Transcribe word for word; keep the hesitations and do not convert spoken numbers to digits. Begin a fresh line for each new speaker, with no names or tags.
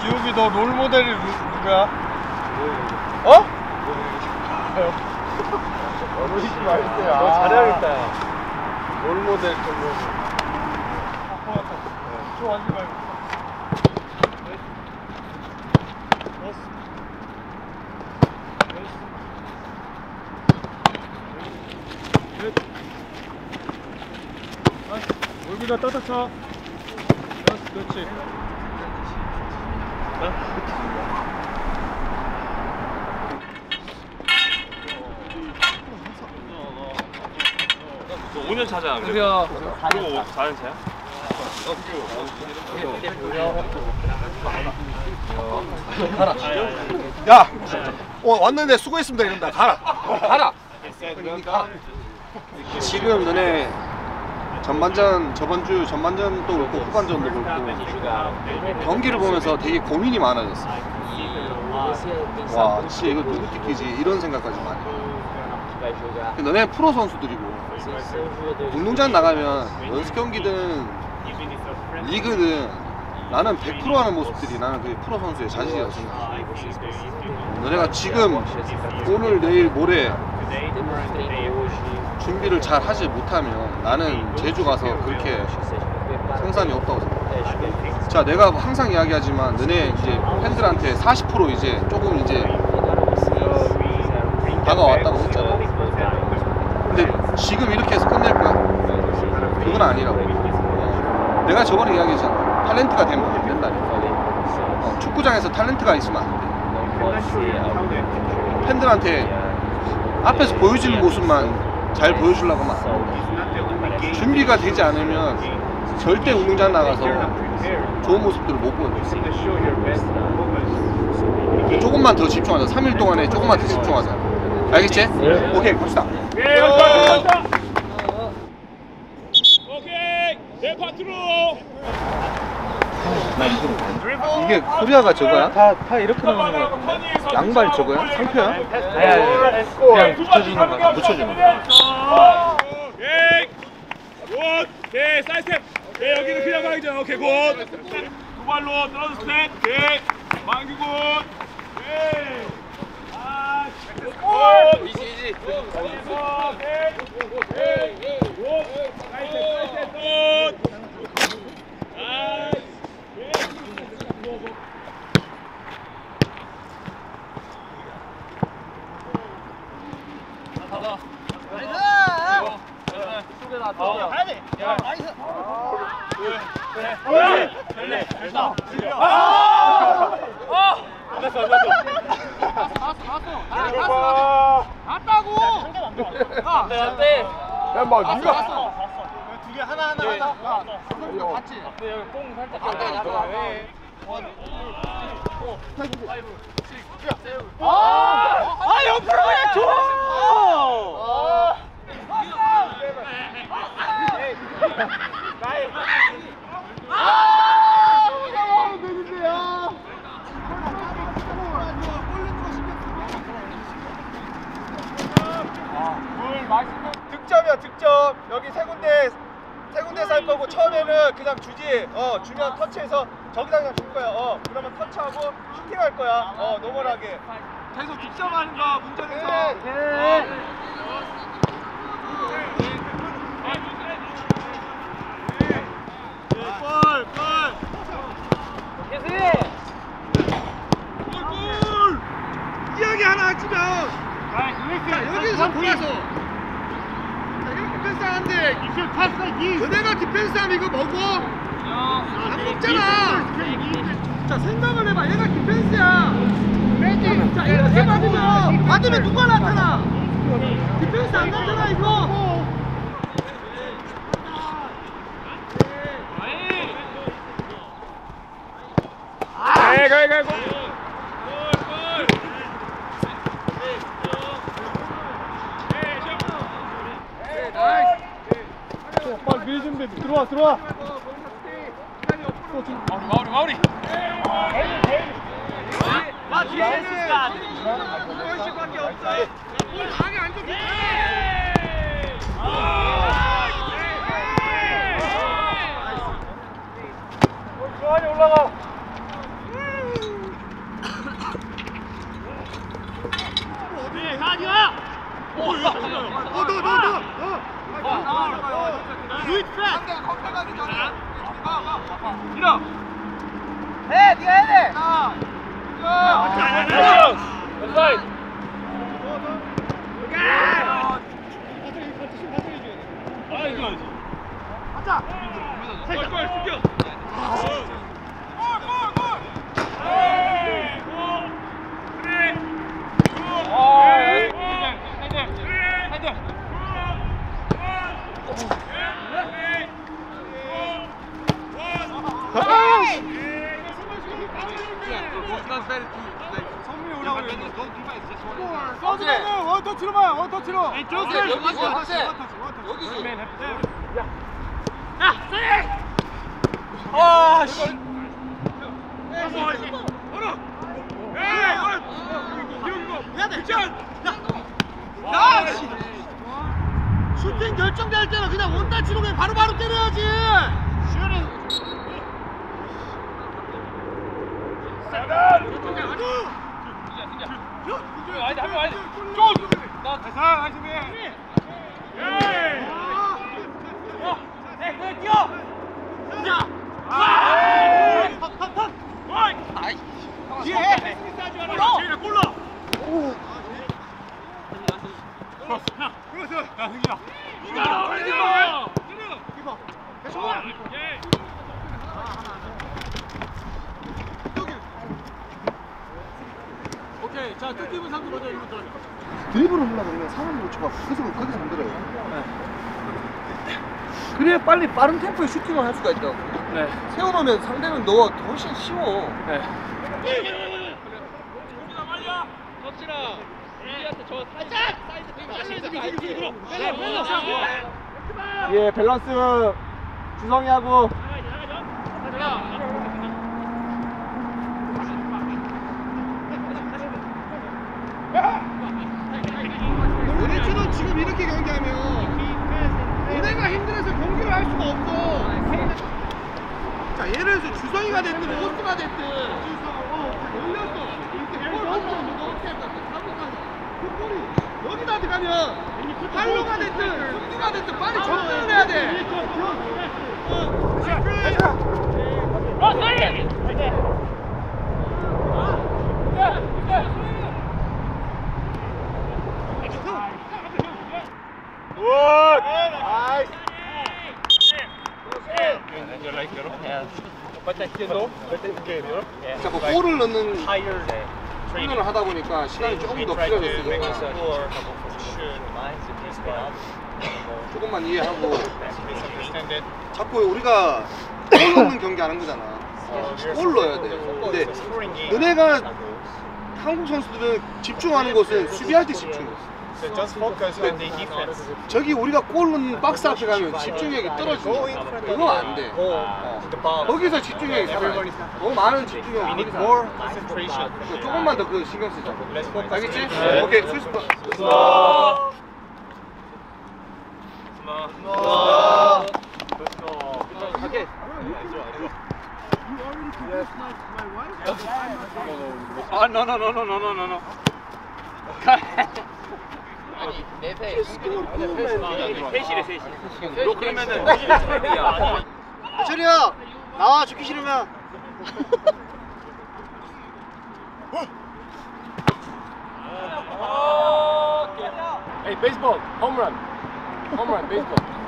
기욱이 너 롤모델이 누구야? 어? 어르신 말했어요. 너 잘해야겠다. 롤모델 좀. 아, 고맙다. 저 앉지 말고. 얼굴다 따닥 쳐. 그렇지.
너 오 년 차잖아.
그래요.
그리고 사 년 차야?
가라.
야, 어, 왔는데 수고했습니다 이런다. 가라.
가라.
지금 너네 전반전 저번 주 전반전도 그렇고 후반전도 그렇고 경기를 보면서 되게 고민이 많아졌어. 와, 진짜 이거 누구 뛰기지 이런 생각까지 많이 해. 너네 프로 선수들이고 운동장 나가면 연습 경기든 리그든 나는 백 퍼센트 하는 모습들이 나는 그게 프로 선수의 자질이라고 생각해. 너네가 지금 오늘 내일 모레 준비를 잘 하지 못하면 나는 제주 가서 그렇게 생산이 없다고 생각해. 자, 내가 항상 이야기하지만 너네 이제 팬들한테 사십 퍼센트 이제 조금 이제 다가왔다고 했잖아. 근데 지금 이렇게 해서 끝낼 거야? 그건 아니라고. 어. 내가 저번에 이야기했잖아. 탤런트가 되면 안 된다니까. 어, 축구장에서 탤런트가 있으면 안 돼. 팬들한테 앞에서 보여지는 모습만 잘 보여주려고 하면 안 돼. 준비가 되지 않으면 절대 운동장 나가서 좋은 모습들을 못 보여줘. 조금만 더 집중하자. 삼 일 동안에 조금만 더 집중하자. 알겠지? 네. 오케이, 갑시다.
예, 감사합니다. 오케이, 내 파트로.
이게 코리아가 저거야? 다, 다 이렇게 나오는 거 같은데? 양발 저거야? 상표야?
아니 아니. 그냥 붙여주는 거야. 붙여주는 거야.
오케이, 굿. 오케이, 사이드 스텝. 오케이, 여기는 그냥 가야죠. 오케이, 굿. 두 발로 떨어져 스텝. 오케이, 만기 굿. 오케이. 아, 굿.
이지 이지.
어디서? 오케이. 오케이. 굿. 사이드 스텝, 사이드 스텝. 굿. 아.
야, 뭐 네가
두 개 하나 하나 하나. 같이. 여기 뽕 살짝. 아, 아 옆으로 그냥 줘.
득점이야, 득점. 여기 세 군데 세 군데 살 거고 처음에는 그냥 주지. 어, 주면 터치해서 저기다 그냥 줄 거야. 어, 그러면 터치하고 슈팅할 거야. 어, 노멀하게. 계속 득점하는 거 문전에서. 네. 골, 골.
계속.
골, 골. 이야기 하나 하지면. 자, 여기서 보여서. 자, 이렇게 패스하는데 너네가 디펜스하면 이거 먹어? 안 먹잖아. 자, 생각을 해봐. 얘가 디펜스야. 자, 이렇게 받으면 받으면 누가 나타나? 디펜스 안 나타나 이거.
네, 가, 가, 가.
빨리 밀 준비. 들어와, 들어와.
마무리, 마무리.
아, 뒤에는
골씩밖에 없어. 골 강에 안 줘. 조한이 올라가.
상대가 컨택 가기 전에. 가, 가.
밀어.
해, 네가 해야 돼.
왼사이드. 아, 이거 알지.
가자.
골, 골, 숨겨.
서브는 원터치로만 원터치로. 여기서 여기서 여기서.
아, 씨.
야, 씨. 슈팅 결정될 때는 그냥 원터치로 그냥 바로바로 때려야지.
오케이, 자, 두 팀은 상대 먼저 일로 들어가.
드리블을 하려고 그러면 사람을 못 쳐갖고 계속 거기서 만들어요. 그래야 빨리 빠른 템포의 슈팅을 할 수가 있다고.
네.
세워놓으면 상대는 너가 훨씬 쉬워.
네.
예, 밸런스 주성이하고. 우리처럼 지금 이렇게 경기하면 얘네가 힘들어서 경기를 할 수가 없어. 자, 예를 들어서 주성이가 됐든 오스가 됐든 올렸어. 이렇게 볼 없으면 너 어떻게 할 거야? 그 볼이 여기다 들어가면 팔로가 됐든 승리가 됐든 빨리 접근을 해야 돼. 자, 뭐 골을 넣는 훈련을 하다 보니까 시간이 조금 더 필요해졌으니까 조금만 이해하고 자꾸 우리가 골 넣는 경기 하는 거잖아. 골 넣어야 돼. 근데 너네가 한국 선수들은 집중하는 것은 수비할 때 집중해. 저기 우리가 골 넣는 박스 앞에 가면 집중력이 떨어지고 그거 안 돼. 어. 거기서 집중력이 살아. 너무 많은 집중력. 조금만 더 그 신경 쓰자. 알겠지? 오케이. 스위스. 오케이.
아, no, no, no, no, no, no, no.
아니, 내 배.
셋이래, 셋이. 너 그러면은
철이야, 나와 죽기 싫으면.
Hey, baseball, home run. Home run, baseball.